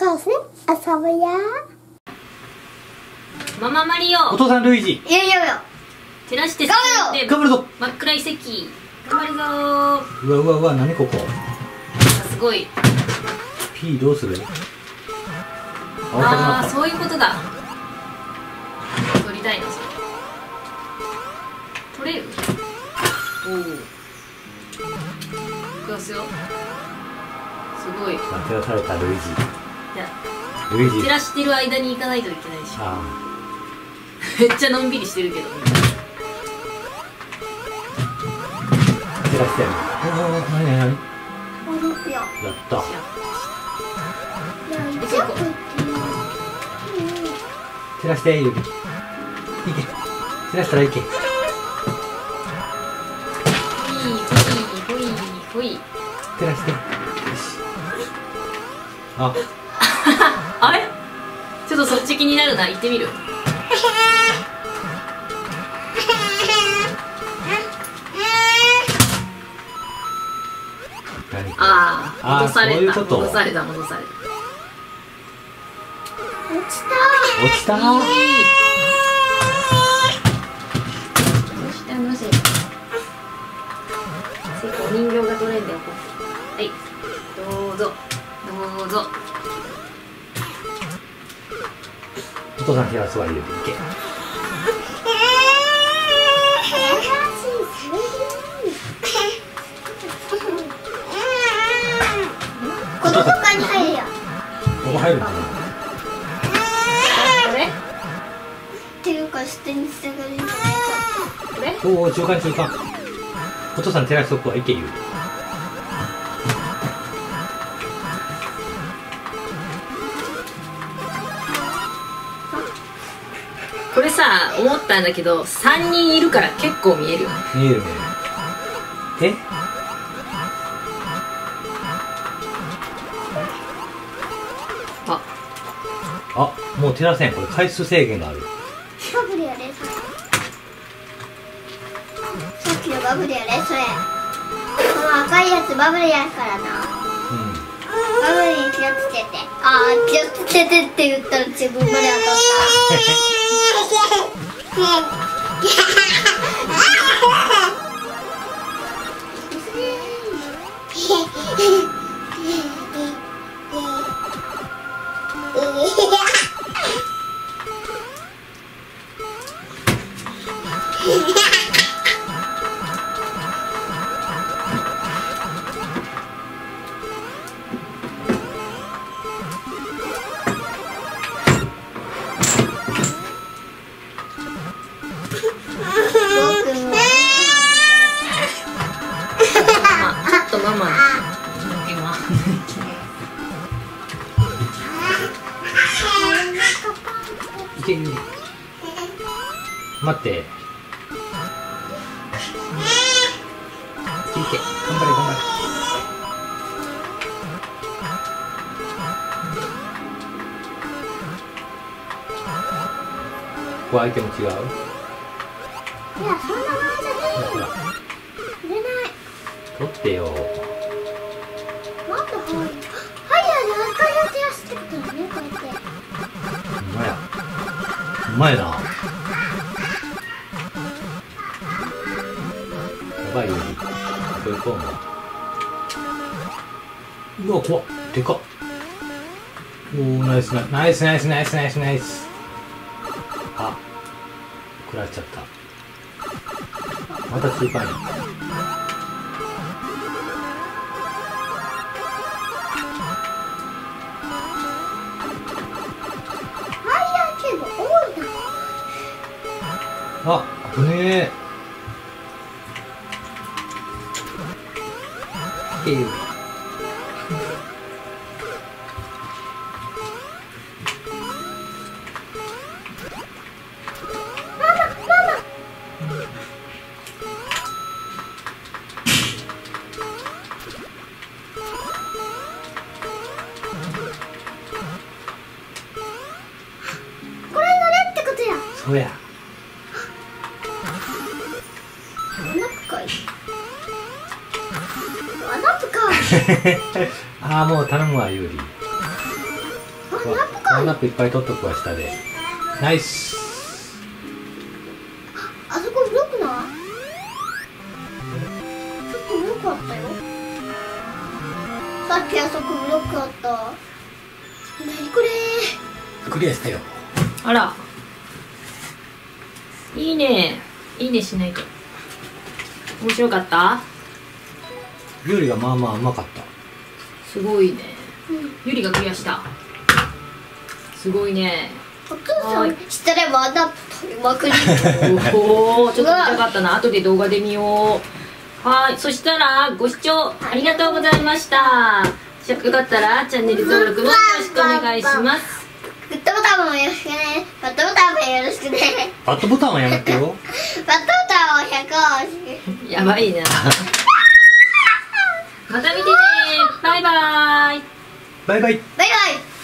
そうですね。遊ぶや。 マママリオ。 お父さんルイージ。 いやいやいや。 照らして頑張って頑張るぞ。 真っ暗い席。頑張るぞー。 うわうわうわ、何ここ。 すごい。 P どうする？ ああ、そういうことだ。取りたいな、それ。取れる？おお。いきますよ。すごい。 照らされたルイージ。 じゃあルイージ。 照らしてる間に行かないといけないでしょ。 あめっちゃのんびりしてるけど。 あ、照らしてやる。なになになに。 いや。 やった。 いや、ジャンプって照らしてゆり。いけ。照らしたらいけ。 ほいほいほいほい。 照らして。よし。あ。 あれ？ちょっとそっち気になるな。行ってみる。ああ、戻された。戻された、戻された。 落ちた。 落ちたー。 どうしたのせ。お人形が取れんだよ。はい、どうぞ、どうぞ。 お父さん手は座りでいけ。 この中に入るよ。 ここ入るのかな。 これ？ っていうか、捨てに従うんじゃないか。 これ？ おお、中間中間。お父さん照らしとくわ、いけ言う。 これさ、思ったんだけど、3人いるから結構見えるよね。 見える見える。あ、もう照らせん。これ回数制限がある。 バブルやれ、それ。さっきのバブルやれ、それ。この赤いやつバブルやからな。バブルに気をつけて。ああ、気をつけてって言ったら自分まで当たったちょっとママ今いけゆり。待って。いけいけ。頑張れ頑張れ。ここ相手も違う。 いや、そんな前じゃねえよ。入れない。 取ってよ。 なんで入る？はいやね、赤いやつやしてたよね、こうやって。 うまや。うまいな。やばいより。これ行こうな。うわ、怖っ。でかっ。おー、ナイスナイスナイスナイスナイスナイス。あ、食らっちゃった。また中間や。あ、危ねえ。いけよ。 これ乗れってことや。 そうや。 あ、なんとか。 ああ、もう頼むわ、ユーリ。 ワンナップか。 ワンナップいっぱい取っとくわ、下で。ナイス。 あそこブロックない？ちょっとブロックあったよ。さっきあそこブロックあった。なにこれ。 クリアしたよ。 あら、いいね。いいねしないと。面白かった？ 料理がまあまあうまかった。 すごいね。ゆりがクリアした。すごいね。 お父さんしたらワンナップ取りまくり。 おお、ちょっと見たかったな。後で動画で見よう。はい、そしたらご視聴ありがとうございました。よかったらチャンネル登録もよろしくお願いします。 グッドボタンもよろしくね。バッドボタンもよろしくね。 バットボタンはやめてよ。 バッドボタンを100押して。 やばいな。また見てね。バイバイ。 バイバイ。 バイバイ。